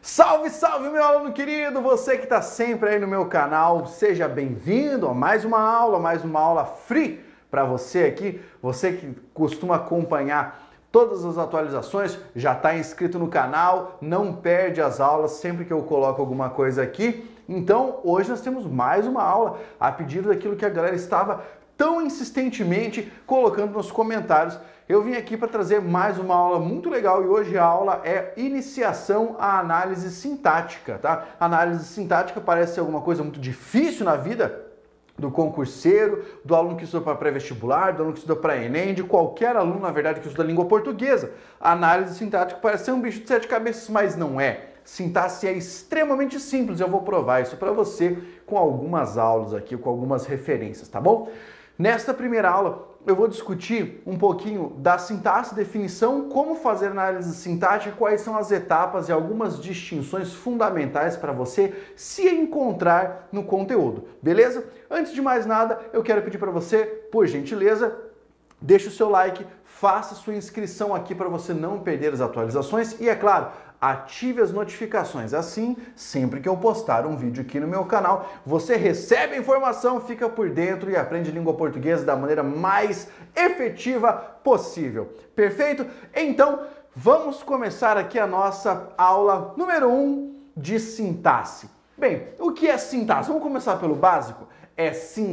Salve, salve, meu aluno querido! Você que está sempre aí no meu canal, seja bem-vindo a mais uma aula free para você aqui. Você que costuma acompanhar todas as atualizações, já está inscrito no canal, não perde as aulas sempre que eu coloco alguma coisa aqui. Então, hoje nós temos mais uma aula a pedido daquilo que a galera estava tão insistentemente colocando nos comentários. Eu vim aqui para trazer mais uma aula muito legal e hoje a aula é Iniciação à Análise Sintática, tá? Análise sintática parece ser alguma coisa muito difícil na vida do concurseiro, do aluno que estuda para pré-vestibular, do aluno que estuda para Enem, de qualquer aluno, na verdade, que estuda língua portuguesa. A análise sintática parece ser um bicho de sete cabeças, mas não é. Sintaxe é extremamente simples, eu vou provar isso para você com algumas aulas aqui, com algumas referências, tá bom? Nesta primeira aula, eu vou discutir um pouquinho da sintaxe, definição, como fazer análise sintática, quais são as etapas e algumas distinções fundamentais para você se encontrar no conteúdo, beleza? Antes de mais nada, eu quero pedir para você, por gentileza, deixe o seu like, faça sua inscrição aqui para você não perder as atualizações e, é claro, ative as notificações. Assim, sempre que eu postar um vídeo aqui no meu canal, você recebe a informação, fica por dentro e aprende língua portuguesa da maneira mais efetiva possível. Perfeito? Então, vamos começar aqui a nossa aula número 1 de sintaxe. Bem, o que é sintaxe? Vamos começar pelo básico. É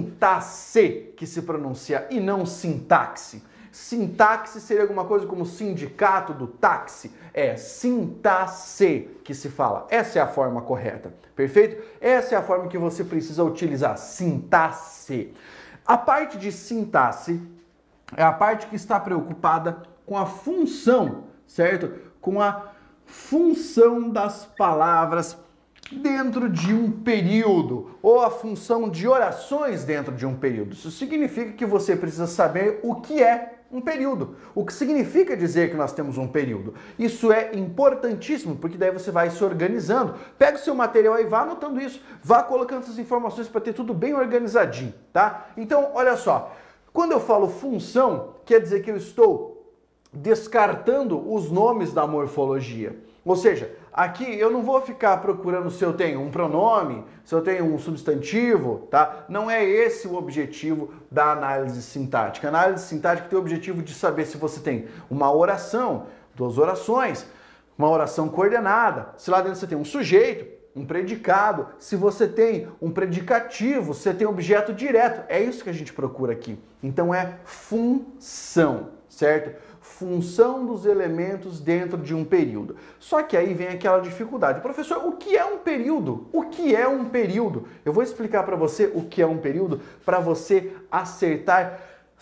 sintaxe que se pronuncia e não sintaxe. Sintaxe seria alguma coisa como sindicato do táxi. É sintaxe que se fala. Essa é a forma correta, perfeito? Essa é a forma que você precisa utilizar, sintaxe. A parte de sintaxe é a parte que está preocupada com a função, certo? Com a função das palavras dentro de um período, ou a função de orações dentro de um período. Isso significa que você precisa saber o que é um período. O que significa dizer que nós temos um período? Isso é importantíssimo, porque daí você vai se organizando. Pega o seu material aí, vá anotando isso, vá colocando essas informações para ter tudo bem organizadinho, tá? Então, olha só, quando eu falo função, quer dizer que eu estou descartando os nomes da morfologia. Ou seja, aqui eu não vou ficar procurando se eu tenho um pronome, se eu tenho um substantivo, tá? Não é esse o objetivo da análise sintática. A análise sintática tem o objetivo de saber se você tem uma oração, duas orações, uma oração coordenada, se lá dentro você tem um sujeito, um predicado, se você tem um predicativo, se você tem objeto direto. É isso que a gente procura aqui. Então é função, certo? Função dos elementos dentro de um período. Só que aí vem aquela dificuldade. Professor, o que é um período? O que é um período? Eu vou explicar para você o que é um período para você acertar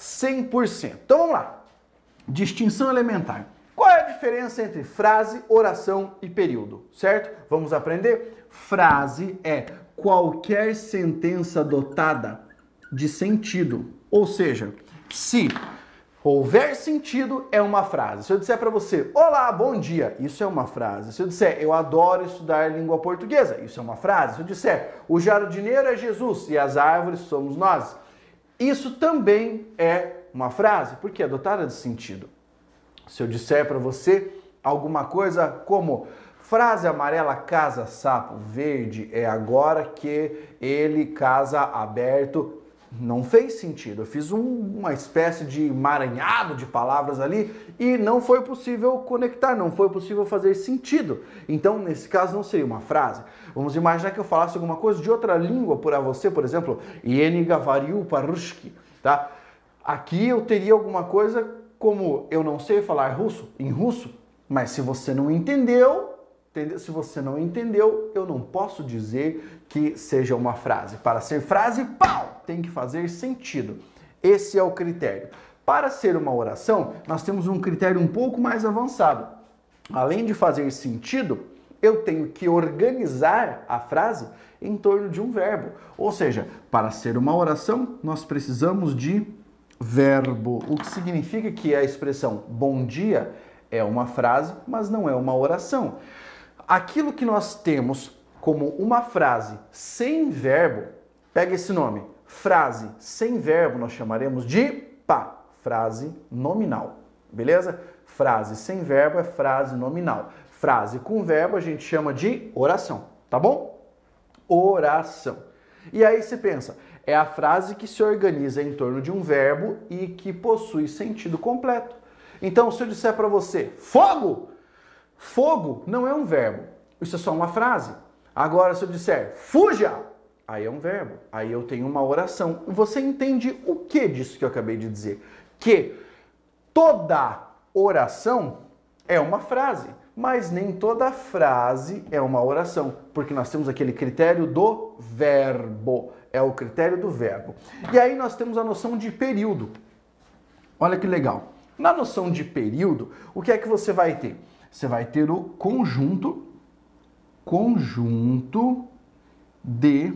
100%. Então vamos lá. Distinção elementar. Qual é a diferença entre frase, oração e período? Certo? Vamos aprender? Frase é qualquer sentença dotada de sentido. Ou seja, se houver sentido, é uma frase. Se eu disser para você, olá, bom dia, isso é uma frase. Se eu disser, eu adoro estudar língua portuguesa, isso é uma frase. Se eu disser, o jardineiro é Jesus e as árvores somos nós, isso também é uma frase, porque é dotada de sentido. Se eu disser para você alguma coisa como, frase amarela casa sapo verde, é agora que ele casa aberto, não fez sentido. Eu fiz uma espécie de emaranhado de palavras ali e não foi possível conectar, não foi possível fazer sentido. Então, nesse caso, não seria uma frase. Vamos imaginar que eu falasse alguma coisa de outra língua para você, por exemplo, Ieni gavariu parushki, tá? Aqui eu teria alguma coisa como, eu não sei falar russo, em russo, mas se você não entendeu, se você não entendeu, eu não posso dizer que seja uma frase. Para ser frase, pau, tem que fazer sentido. Esse é o critério. Para ser uma oração, nós temos um critério um pouco mais avançado. Além de fazer sentido, eu tenho que organizar a frase em torno de um verbo. Ou seja, para ser uma oração, nós precisamos de verbo. O que significa que a expressão bom dia é uma frase, mas não é uma oração. Aquilo que nós temos como uma frase sem verbo, pega esse nome, frase sem verbo, nós chamaremos de frase nominal, beleza? Frase sem verbo é frase nominal. Frase com verbo a gente chama de oração, tá bom? Oração. E aí você pensa, é a frase que se organiza em torno de um verbo e que possui sentido completo. Então, se eu disser para você, fogo! Fogo não é um verbo, isso é só uma frase. Agora, se eu disser, fuja! Aí é um verbo, aí eu tenho uma oração. Você entende o que disso que eu acabei de dizer? Que toda oração é uma frase, mas nem toda frase é uma oração, porque nós temos aquele critério do verbo, é o critério do verbo. E aí nós temos a noção de período. Olha que legal. Na noção de período, o que é que você vai ter? Você vai ter o conjunto de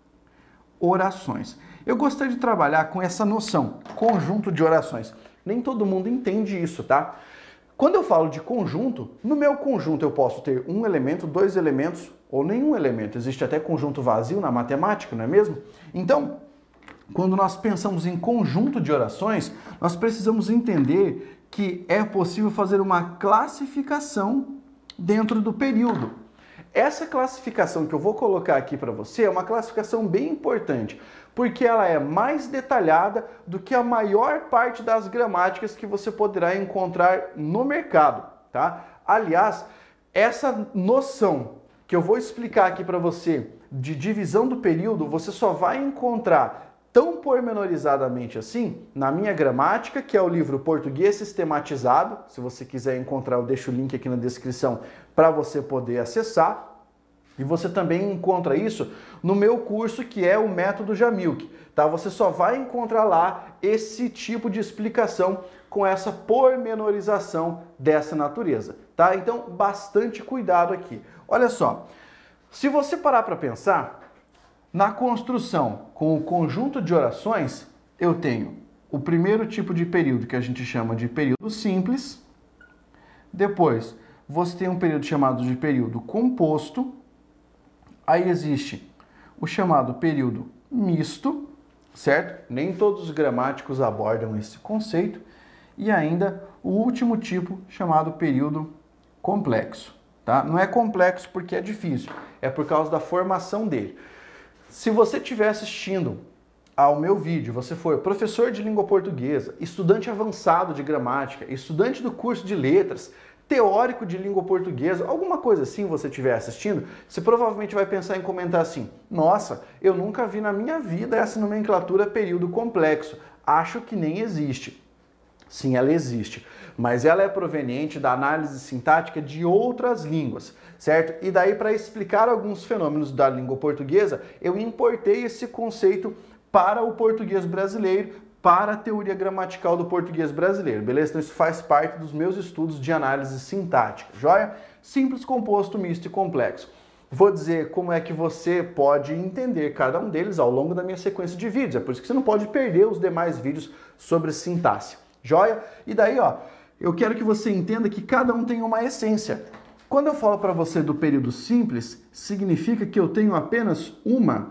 orações. Eu gostaria de trabalhar com essa noção, conjunto de orações. Nem todo mundo entende isso, tá? Quando eu falo de conjunto, no meu conjunto eu posso ter um elemento, dois elementos ou nenhum elemento. Existe até conjunto vazio na matemática, não é mesmo? Então, quando nós pensamos em conjunto de orações, nós precisamos entender que é possível fazer uma classificação dentro do período. Essa classificação que eu vou colocar aqui para você é uma classificação bem importante, porque ela é mais detalhada do que a maior parte das gramáticas que você poderá encontrar no mercado, tá? Aliás, essa noção que eu vou explicar aqui para você de divisão do período, você só vai encontrar tão pormenorizadamente assim na minha gramática, que é o livro Português Sistematizado. Se você quiser encontrar, eu deixo o link aqui na descrição para você poder acessar. E você também encontra isso no meu curso, que é o Método Jamilk, tá? Você só vai encontrar lá esse tipo de explicação com essa pormenorização dessa natureza, tá? Então, bastante cuidado aqui. Olha só, se você parar para pensar, na construção com o conjunto de orações, eu tenho o primeiro tipo de período, que a gente chama de período simples. Depois, você tem um período chamado de período composto. Aí existe o chamado período misto, certo? Nem todos os gramáticos abordam esse conceito. E ainda o último tipo, chamado período complexo, tá? Não é complexo porque é difícil, é por causa da formação dele. Se você estiver assistindo ao meu vídeo, você for professor de língua portuguesa, estudante avançado de gramática, estudante do curso de letras, teórico de língua portuguesa, alguma coisa assim você estiver assistindo, você provavelmente vai pensar em comentar assim, nossa, eu nunca vi na minha vida essa nomenclatura período complexo, acho que nem existe. Sim, ela existe, mas ela é proveniente da análise sintática de outras línguas, certo? E daí, para explicar alguns fenômenos da língua portuguesa, eu importei esse conceito para o português brasileiro, para a teoria gramatical do português brasileiro, beleza? Então isso faz parte dos meus estudos de análise sintática, joia? Simples, composto, misto e complexo. Vou dizer como é que você pode entender cada um deles ao longo da minha sequência de vídeos, é por isso que você não pode perder os demais vídeos sobre sintaxe, joia? E daí, ó, eu quero que você entenda que cada um tem uma essência. Quando eu falo para você do período simples, significa que eu tenho apenas uma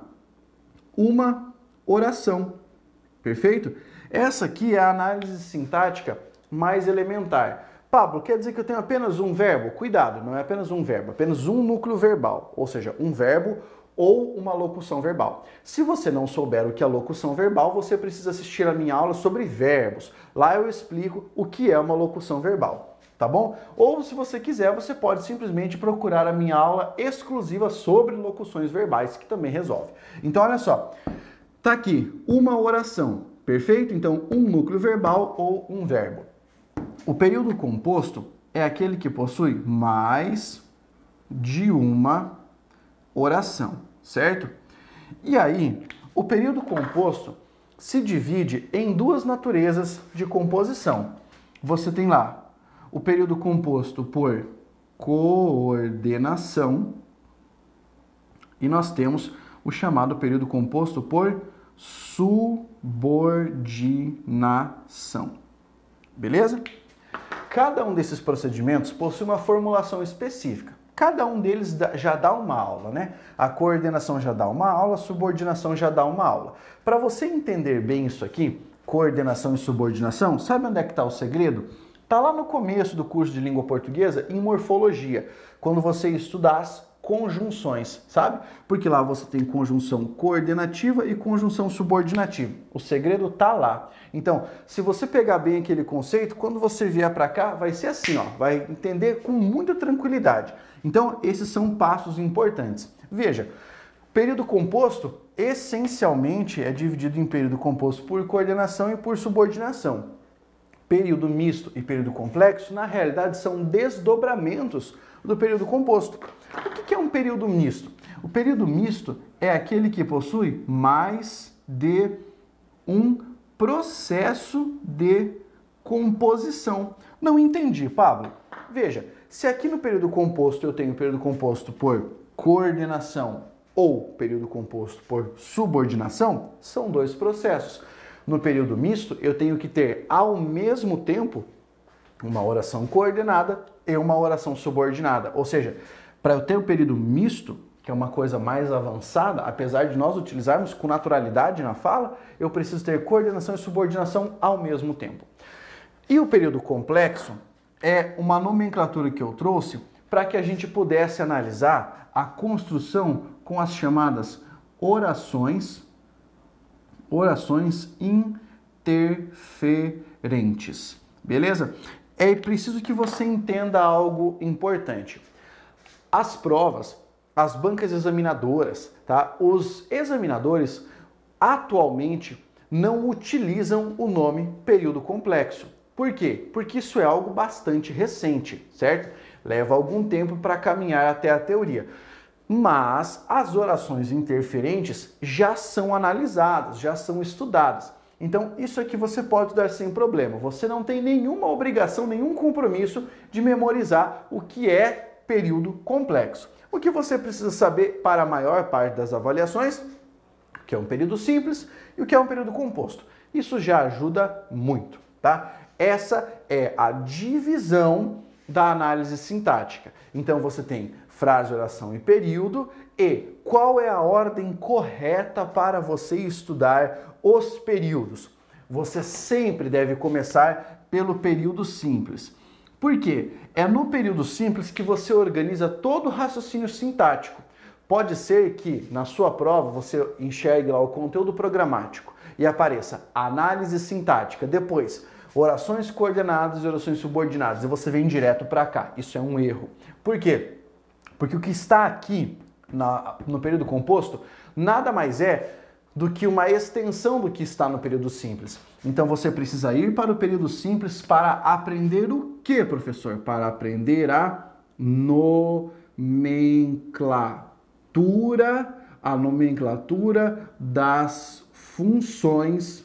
oração. Perfeito? Essa aqui é a análise sintática mais elementar. Pablo, quer dizer que eu tenho apenas um verbo? Cuidado, não é apenas um verbo, apenas um núcleo verbal, ou seja, um verbo ou uma locução verbal. Se você não souber o que é locução verbal, você precisa assistir a minha aula sobre verbos. Lá eu explico o que é uma locução verbal, tá bom? Ou se você quiser, você pode simplesmente procurar a minha aula exclusiva sobre locuções verbais, que também resolve. Então, olha só. Tá aqui, uma oração, perfeito? Então, um núcleo verbal ou um verbo. O período composto é aquele que possui mais de uma oração, certo? E aí, o período composto se divide em duas naturezas de composição. Você tem lá o período composto por coordenação e nós temos o chamado período composto por subordinação. Beleza? Cada um desses procedimentos possui uma formulação específica. Cada um deles já dá uma aula, né? A coordenação já dá uma aula, a subordinação já dá uma aula. Para você entender bem isso aqui, coordenação e subordinação, sabe onde é que está o segredo? Está lá no começo do curso de língua portuguesa, em morfologia, quando você estuda as conjunções, sabe? Porque lá você tem conjunção coordenativa e conjunção subordinativa. O segredo tá lá. Então, se você pegar bem aquele conceito, quando você vier para cá, vai ser assim, ó, vai entender com muita tranquilidade. Então, esses são passos importantes. Veja, período composto, essencialmente, é dividido em período composto por coordenação e por subordinação. Período misto e período complexo, na realidade, são desdobramentos do período composto. O que é um período misto? O período misto é aquele que possui mais de um processo de composição. Não entendi, Pablo. Veja, se aqui no período composto eu tenho período composto por coordenação ou período composto por subordinação, são dois processos. No período misto, eu tenho que ter ao mesmo tempo uma oração coordenada e uma oração subordinada. Ou seja, para eu ter um período misto, que é uma coisa mais avançada, apesar de nós utilizarmos com naturalidade na fala, eu preciso ter coordenação e subordinação ao mesmo tempo. E o período complexo é uma nomenclatura que eu trouxe para que a gente pudesse analisar a construção com as chamadas orações interferentes. Beleza? É preciso que você entenda algo importante. As provas, as bancas examinadoras, tá? Os examinadores atualmente não utilizam o nome período complexo. Por quê? Porque isso é algo bastante recente, certo? Leva algum tempo para caminhar até a teoria. Mas as orações interferentes já são analisadas, já são estudadas. Então, isso aqui você pode estudar sem problema. Você não tem nenhuma obrigação, nenhum compromisso de memorizar o que é período complexo. O que você precisa saber para a maior parte das avaliações, o que é um período simples e o que é um período composto. Isso já ajuda muito, tá? Essa é a divisão da análise sintática. Então, você tem frase, oração e período, e qual é a ordem correta para você estudar os períodos? Você sempre deve começar pelo período simples. Por quê? É no período simples que você organiza todo o raciocínio sintático. Pode ser que na sua prova você enxergue lá o conteúdo programático e apareça análise sintática, depois orações coordenadas e orações subordinadas, e você vem direto para cá. Isso é um erro. Por quê? Porque o que está aqui no período composto nada mais é do que uma extensão do que está no período simples. Então você precisa ir para o período simples para aprender o que, professor? Para aprender a nomenclatura das funções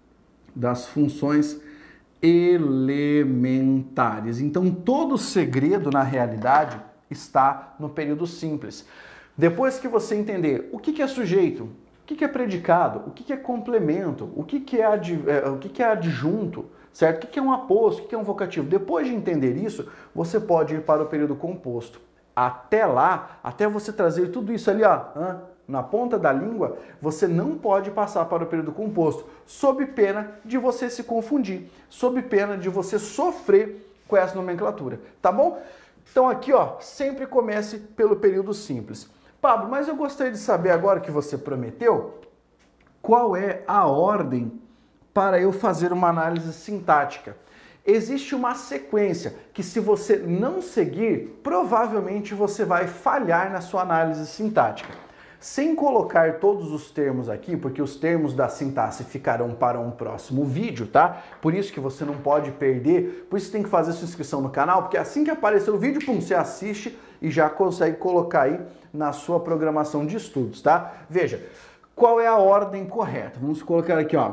elementares. Então todo o segredo na realidade está no período simples. Depois que você entender o que é sujeito, o que é predicado, o que é complemento, o que é adjunto, certo? O que é um aposto, o que é um vocativo. Depois de entender isso, você pode ir para o período composto. Até lá, até você trazer tudo isso ali, ó, na ponta da língua, você não pode passar para o período composto, sob pena de você se confundir, sob pena de você sofrer com essa nomenclatura, tá bom? Então aqui, ó, sempre comece pelo período simples. Pablo, mas eu gostaria de saber agora que você prometeu, qual é a ordem para eu fazer uma análise sintática? Existe uma sequência que, se você não seguir, provavelmente você vai falhar na sua análise sintática. Sem colocar todos os termos aqui, porque os termos da sintaxe ficarão para um próximo vídeo, tá? Por isso que você não pode perder, por isso tem que fazer sua inscrição no canal, porque assim que aparecer o vídeo, pum, você assiste e já consegue colocar aí na sua programação de estudos, tá? Veja, qual é a ordem correta? Vamos colocar aqui, ó,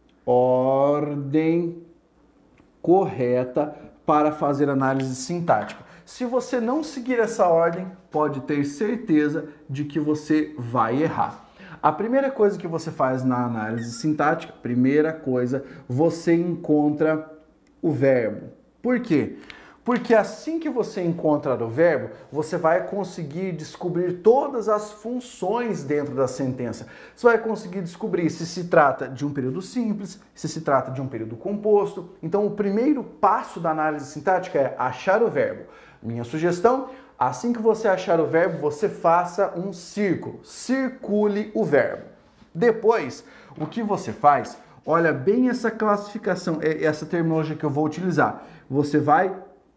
ordem correta para fazer análise sintática. Se você não seguir essa ordem, pode ter certeza de que você vai errar. A primeira coisa que você faz na análise sintática, primeira coisa, você encontra o verbo. Por quê? Porque assim que você encontrar o verbo, você vai conseguir descobrir todas as funções dentro da sentença. Você vai conseguir descobrir se se trata de um período simples, se se trata de um período composto. Então, o primeiro passo da análise sintática é achar o verbo. Minha sugestão, assim que você achar o verbo, você faça um círculo. Circule o verbo. Depois, o que você faz? Olha bem essa classificação, essa terminologia que eu vou utilizar. Você vai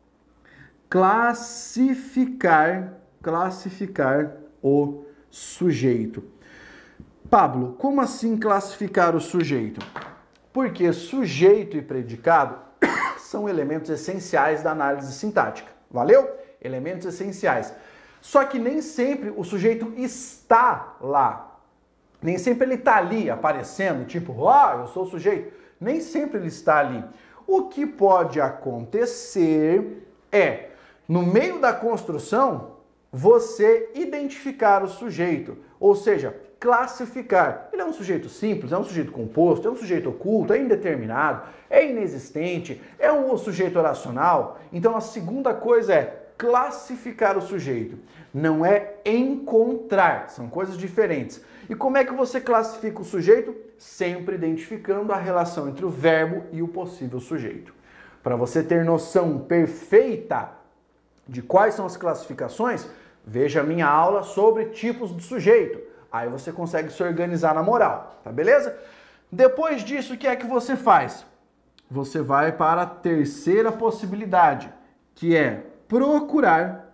classificar o sujeito. Pablo, como assim classificar o sujeito? Porque sujeito e predicado são elementos essenciais da análise sintática. Valeu? Elementos essenciais. Só que nem sempre o sujeito está lá. Nem sempre ele está ali aparecendo, tipo, eu sou o sujeito. Nem sempre ele está ali. O que pode acontecer é, no meio da construção, você identificar o sujeito, ou seja, classificar. Ele é um sujeito simples, é um sujeito composto, é um sujeito oculto, é indeterminado, é inexistente, é um sujeito oracional. Então a segunda coisa é classificar o sujeito. Não é encontrar, são coisas diferentes. E como é que você classifica o sujeito? Sempre identificando a relação entre o verbo e o possível sujeito. Para você ter noção perfeita de quais são as classificações, veja a minha aula sobre tipos de sujeito. Aí você consegue se organizar na moral, tá beleza? Depois disso, o que é que você faz? Você vai para a terceira possibilidade, que é procurar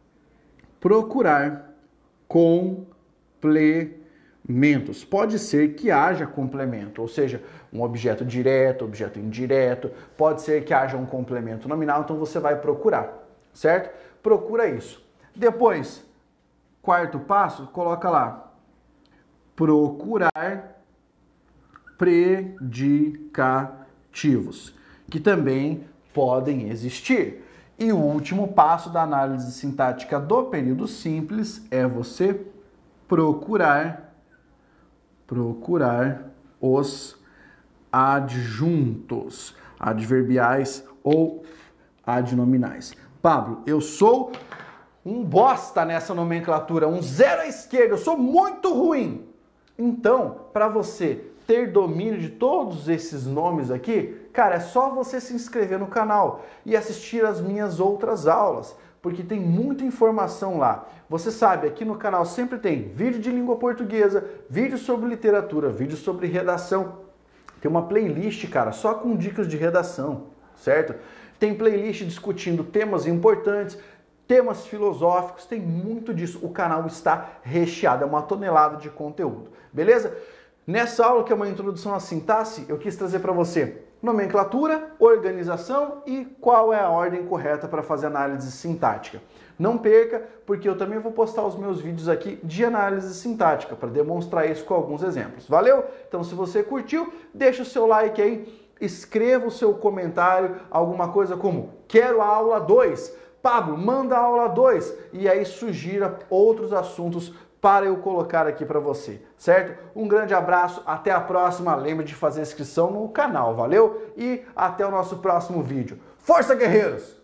complementos. Pode ser que haja complemento, ou seja, um objeto direto, objeto indireto, pode ser que haja um complemento nominal, então você vai procurar, certo? Procura isso. Depois, quarto passo, coloca lá, procurar predicativos, que também podem existir. E o último passo da análise sintática do período simples é você procurar os adjuntos, adverbiais ou adnominais. Pablo, eu sou um bosta nessa nomenclatura, um zero à esquerda, eu sou muito ruim. Então, para você ter domínio de todos esses nomes aqui, cara, é só você se inscrever no canal e assistir as minhas outras aulas, porque tem muita informação lá. Você sabe, aqui no canal sempre tem vídeo de língua portuguesa, vídeo sobre literatura, vídeo sobre redação. Tem uma playlist, cara, só com dicas de redação, certo? Tem playlist discutindo temas importantes, temas filosóficos, tem muito disso. O canal está recheado, é uma tonelada de conteúdo, beleza? Nessa aula, que é uma introdução à sintaxe, eu quis trazer para você nomenclatura, organização e qual é a ordem correta para fazer análise sintática. Não perca, porque eu também vou postar os meus vídeos aqui de análise sintática para demonstrar isso com alguns exemplos. Valeu? Então, se você curtiu, deixa o seu like aí, escreva o seu comentário, alguma coisa como quero a aula 2, Pablo, manda a aula 2, e aí sugira outros assuntos para eu colocar aqui para você, certo? Um grande abraço, até a próxima, lembre de fazer inscrição no canal, valeu? E até o nosso próximo vídeo. Força, guerreiros!